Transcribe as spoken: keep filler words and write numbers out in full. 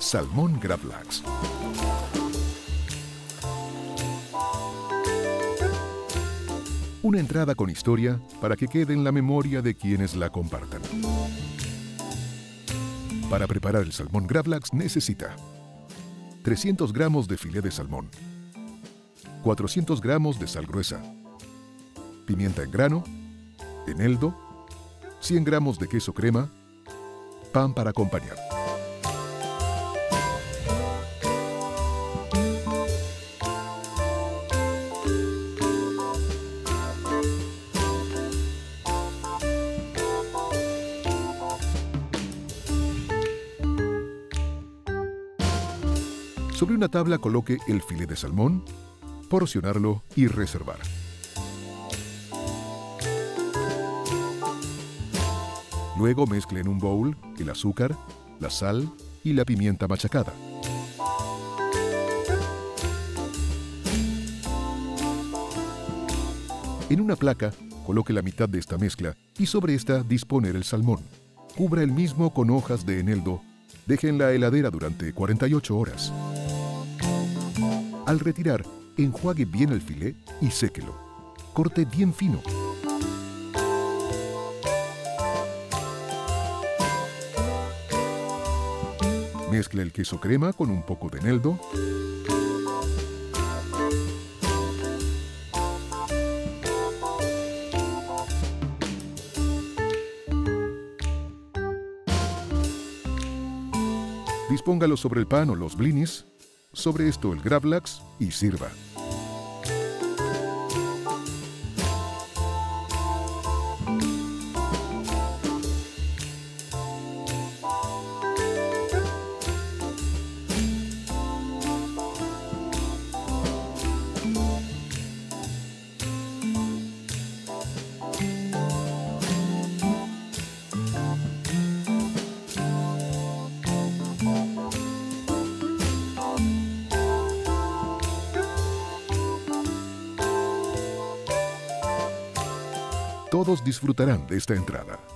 Salmón Gravlax. Una entrada con historia para que quede en la memoria de quienes la compartan. Para preparar el salmón Gravlax necesita trescientos gramos de filé de salmón, cuatrocientos gramos de sal gruesa, pimienta en grano, eneldo, cien gramos de queso crema, pan para acompañar. Sobre una tabla coloque el filé de salmón, porcionarlo y reservar. Luego mezcle en un bowl el azúcar, la sal y la pimienta machacada. En una placa, coloque la mitad de esta mezcla y sobre esta disponer el salmón. Cubra el mismo con hojas de eneldo. Deje en la heladera durante cuarenta y ocho horas. Al retirar, enjuague bien el filé y séquelo. Corte bien fino. Mezcle el queso crema con un poco de eneldo. Dispóngalo sobre el pan o los blinis, sobre esto el Gravlax y sirva. Todos disfrutarán de esta entrada.